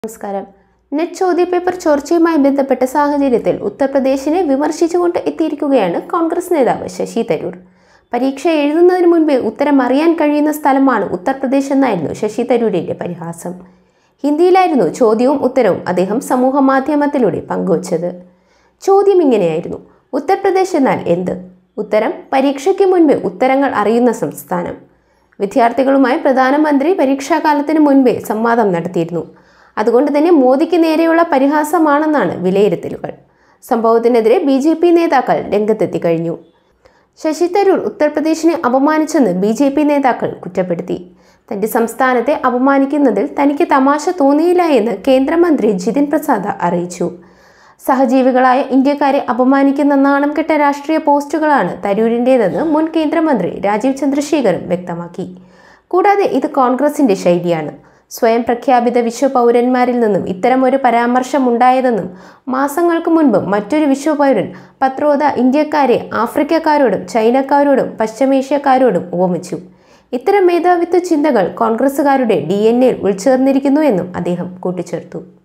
നമസ്കാരം. നെറ്റ് ചോദ്യപേപ്പർ ചോർച്ചയുമായി ബന്ധപ്പെട്ട സാഹചര്യത്തിൽ ഉത്തർപ്രദേശിനെ വിമർശിച്ചുകൊണ്ട് എത്തിയിരിക്കുകയാണ് കോൺഗ്രസ് നേതാവ് ശശി തരൂർ. പരീക്ഷ എഴുതുന്നതിന് മുൻപേ ഉത്തരം അറിയാൻ കഴിയുന്ന സ്ഥലമാണ് ഉത്തർപ്രദേശ് എന്നായിരുന്നു ശശി തരൂരിന്റെ പരിഹാസം. ഹിന്ദിയിലായിരുന്നു ചോദ്യവും ഉത്തരവും അദ്ദേഹം സമൂഹ മാധ്യമത്തിലൂടെ പങ്കുവച്ചത്. ചോദ്യം ഇങ്ങനെയായിരുന്നു: ഉത്തർപ്രദേശ് എന്നാൽ എന്ത്? ഉത്തരം: പരീക്ഷയ്ക്ക് മുൻപേ ഉത്തരങ്ങൾ അറിയുന്ന സംസ്ഥാനം. വിദ്യാർത്ഥികളുമായി പ്രധാനമന്ത്രി പരീക്ഷാകാലത്തിന് മുൻപേ സംവാദം നടത്തിയിരുന്നു. അതുകൊണ്ട് തന്നെ മോദിക്ക് നേരെയുള്ള പരിഹാസമാണെന്നാണ് വിലയിരുത്തലുകൾ. സംഭവത്തിനെതിരെ BJP നേതാക്കൾ രംഗത്തെത്തി കഴിഞ്ഞു. ശശി തരൂർ ഉത്തർപ്രദേശിനെ അപമാനിച്ചെന്ന് BJP നേതാക്കൾ കുറ്റപ്പെടുത്തി. തന്റെ സംസ്ഥാനത്തെ അപമാനിക്കുന്നതിൽ തനിക്ക് തമാശ തോന്നിയില്ല എന്ന് കേന്ദ്രമന്ത്രി ജിതിൻ പ്രസാദ് അറിയിച്ചു. സഹജീവികളായ ഇന്ത്യക്കാരെ അപമാനിക്കുന്ന നാണം കെട്ട രാഷ്ട്രീയ പോസ്റ്റുകളാണ് തരൂരിൻ്റേതെന്ന് മുൻ കേന്ദ്രമന്ത്രി രാജീവ് ചന്ദ്രശേഖറും വ്യക്തമാക്കി. കൂടാതെ ഇത് കോൺഗ്രസിന്റെ ശൈലിയാണ്. സ്വയം പ്രഖ്യാപിത വിശ്വപൗരന്മാരിൽ നിന്നും ഇത്തരമൊരു പരാമർശം ഉണ്ടായതെന്നും മാസങ്ങൾക്ക് മുൻപ് മറ്റൊരു വിശ്വപൗരൻ പത്രോദ ഇന്ത്യക്കാരെ ആഫ്രിക്കക്കാരോടും ചൈനക്കാരോടും പശ്ചിമേഷ്യക്കാരോടും ഉപമിച്ചു. ഇത്തരം മേധാവിത്വ ചിന്തകൾ കോൺഗ്രസുകാരുടെ DNA ഉൾച്ചേർന്നിരിക്കുന്നു എന്നും അദ്ദേഹം കൂട്ടിച്ചേർത്തു.